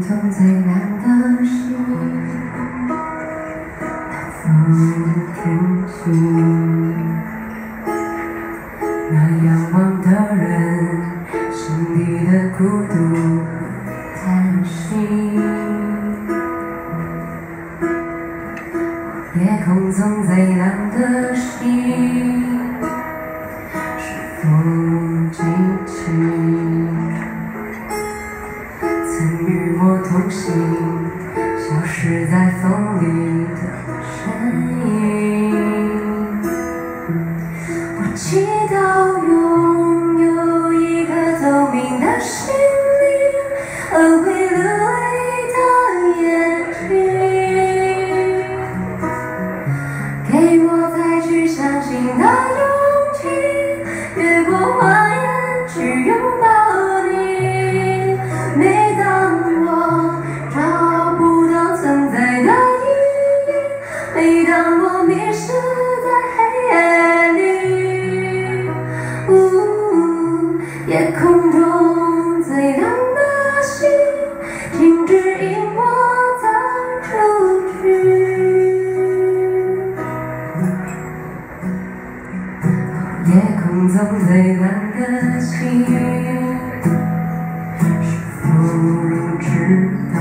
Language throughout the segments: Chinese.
中最亮的星，风停静。那仰望的人，心底的孤独和叹息。夜空中最亮的星，是否记起曾与我同行，消失在风里的身影？我祈祷拥有一颗透明的心灵和会流泪的眼睛，给我再去相信的勇气，越过谎言去拥抱你。每当我找不到存在的意义，每当我迷失在黑夜里，夜空中最亮的星，请指引我走出去。夜空中最亮的星，是否知道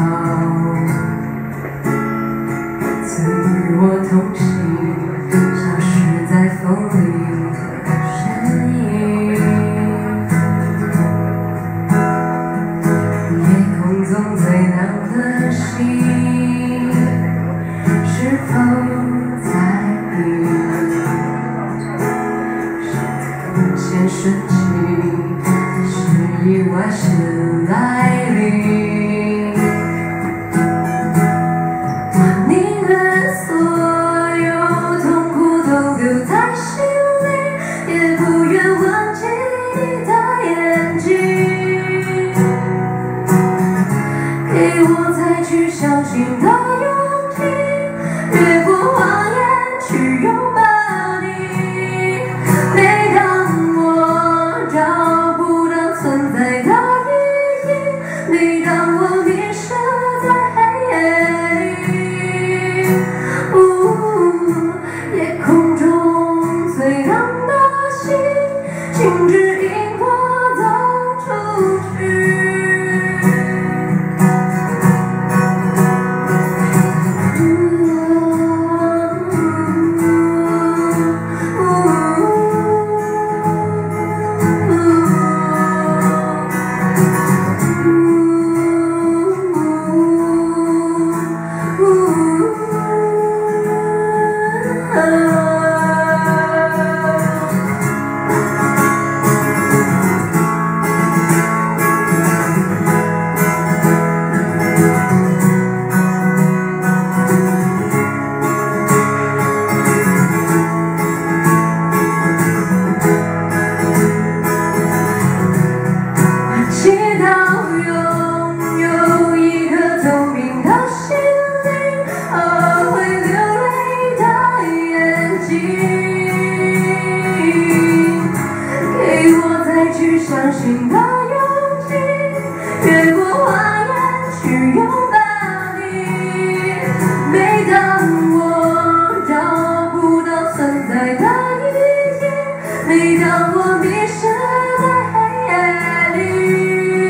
曾与我同行，消失在风里的身影？夜空中最亮的星，是否在意？先升起，还是意外先来临？我宁愿所有痛苦都留在心里，也不愿忘记你的眼睛。给我再去相信的勇气，越过谎言去拥抱你。每当我找不到存在的意义，每当我迷失在黑夜里，夜空中最亮的星，请指引我走出去。祈祷拥有一颗透明的心灵和会流泪的眼睛，给我再去相信的勇气，越过谎言去拥抱你。每当我找不到存在的意义，每当我迷失在黑夜里，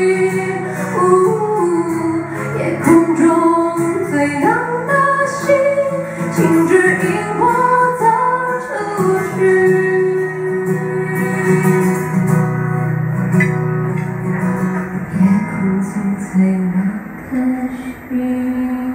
夜空中最亮的星，请指引我走出去。夜空中最亮的星。